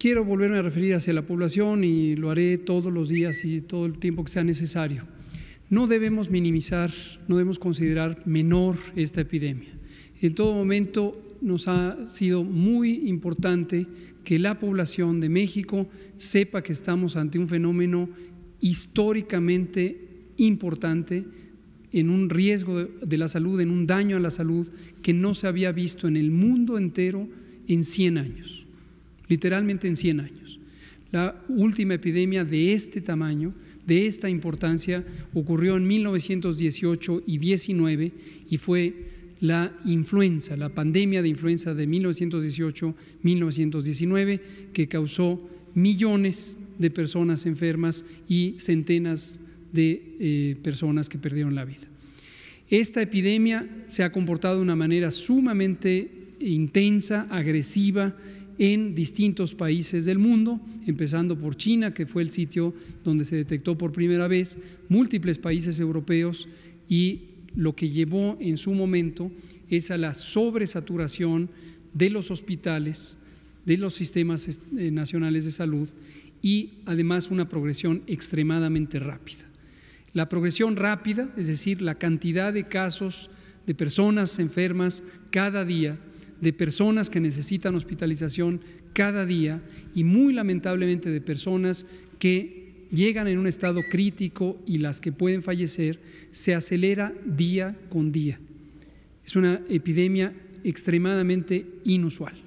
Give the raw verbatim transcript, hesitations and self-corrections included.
quiero volverme a referir hacia la población y lo haré todos los días y todo el tiempo que sea necesario. No debemos minimizar, no debemos considerar menor esta epidemia. En todo momento nos ha sido muy importante que la población de México sepa que estamos ante un fenómeno históricamente importante, en un riesgo de la salud, en un daño a la salud que no se había visto en el mundo entero en cien años, literalmente en cien años. La última epidemia de este tamaño, de esta importancia, ocurrió en mil novecientos dieciocho y diecinueve y fue la influenza, la pandemia de influenza de mil novecientos dieciocho a mil novecientos diecinueve, que causó millones de personas enfermas y centenas de eh, personas que perdieron la vida. Esta epidemia se ha comportado de una manera sumamente intensa, agresiva, en distintos países del mundo, empezando por China, que fue el sitio donde se detectó por primera vez, múltiples países europeos, y lo que llevó en su momento es a la sobresaturación de los hospitales, de los sistemas nacionales de salud, y además una progresión extremadamente rápida. La progresión rápida, es decir, la cantidad de casos de personas enfermas cada día, de personas que necesitan hospitalización cada día y muy lamentablemente de personas que llegan en un estado crítico y las que pueden fallecer, se acelera día con día. Es una epidemia extremadamente inusual.